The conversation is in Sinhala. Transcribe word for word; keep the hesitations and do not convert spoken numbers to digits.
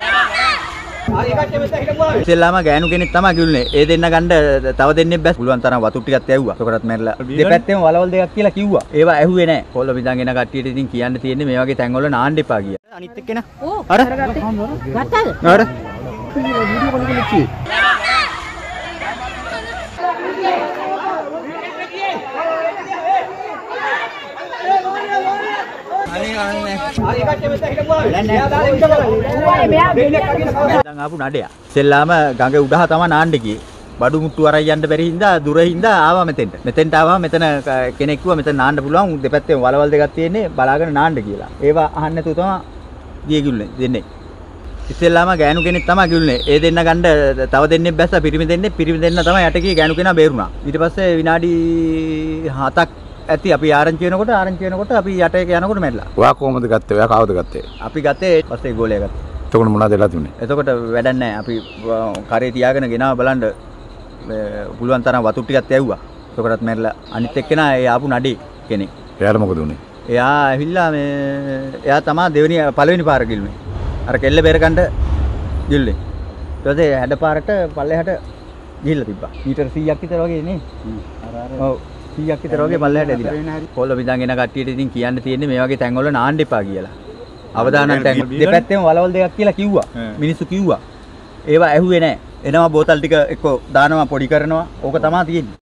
ඉතින්ලාම ගෑනු කෙනෙක් තමයි කිව්නේ. ඒ දෙන්න ගන්න තව දෙන්නෙක් බැස්. පුළුවන් තරම් වතුර ටිකක් ඇව්වා. ඒකටත් මැරලා. දෙපැත්තෙම වලවල් දෙකක් කියලා කිව්වා. ඒවා ඇහුවේ නැහැ. කොල්ල බිඳන් එන කට්ටියට ඉතින් කියන්න තියෙන්නේ මේ වගේ තැන්වල නාන්න එපා කියලා. අනිත් එක්කෙනා. ඔව්. අර ගත්තද? අර. වීඩියෝ කොල් එකේ ඉච්චි. දැන් ආපු නඩයා ඉස්සෙල්ලාම ගඟ උඩහ තමයි නාන්න ගියේ. බඩු මුට්ටු අරන් යන්න බැරි හින්දා දුර හින්දා ආවා මෙතෙන්ට. මෙතෙන්ට ආවා මෙතන කෙනෙක් කිව්වා මෙතන නාන්න පුළුවන් දෙපැත්තෙම වලවල් දෙකක් තියෙන්නේ බලාගෙන නාන්න කියලා. ඒවා අහන්න නැතුව තමයි ගියේ කිව්නේ දෙන්නේ. ඉස්සෙල්ලාම ගෑනු කෙනෙක් තමයි කිව්නේ. ඒ දෙන්න ගන්න තව දෙන්නෙක් බැස්සා පිරිමි දෙන්නෙක් පිරිමි දෙන්න තමයි යට ගියේ ගෑනු කෙනා බේරුණා. ඊට පස්සේ විනාඩි හතක් ඇති අපි ආරංචි වෙනකොට ආරංචි වෙනකොට අපි යට එක යනකොට මැරිලා. ඔයා කොහොමද ගත්තේ? ඔයා කවුද ගත්තේ? අපි ගත්තේ පස්සේ ගෝලයා ගත්තා. එතකොට මොනවද වෙලා තිබුණේ? එතකොට වැඩක් නැහැ. අපි කරේ තියාගෙන ගෙනාව බලන්න පුළුවන් තරම් වතුර ටිකක් ඇව්වා. එතකොටත් මැරිලා. අනිත් එක්කෙනා ඒ ආපු නඩේ කෙනෙක්. එයාට මොකද උනේ? එයා ඇවිල්ලා මේ එයා තමයි දෙවෙනි පළවෙනි පාර ගිල්ුනේ. අර කෙල්ල බේරගන්න ගිල්ලේ. ඊට පස්සේ හැඩ පාරට පල්ලෙහාට ගිහිල්ලා තිබ්බා. මීටර සීයක් විතර වගේ නේ. අර අර ඔව් සීයක් විතර වගේ පල්ලෙහාට ඇදිලා. කොල්ල බිඳන් එන කට්ටියට ඉතින් කියන්න තියෙන්නේ මේ වගේ තැන්වල නාන්න එපා කියලා. අවදානම් තැන් දෙපැත්තෙම වලවල් දෙකක් කියලා කිව්වා. මිනිස්සු කිව්වා. ඒවා ඇහුවේ නැහැ. එනවා බෝතල් ටික එක්ක දානවා පොඩි කරනවා. ඕක තමයි තියෙන්නේ.